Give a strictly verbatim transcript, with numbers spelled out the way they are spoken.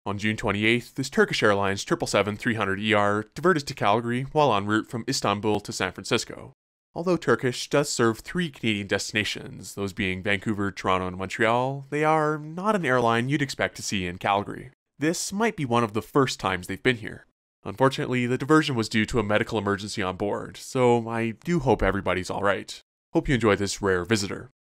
On June twenty-eighth, this Turkish Airlines seven seven seven three hundred E R diverted to Calgary while en route from Istanbul to San Francisco. Although Turkish does serve three Canadian destinations, those being Vancouver, Toronto, and Montreal, they are not an airline you'd expect to see in Calgary. This might be one of the first times they've been here. Unfortunately, the diversion was due to a medical emergency on board, so I do hope everybody's alright. Hope you enjoy this rare visitor.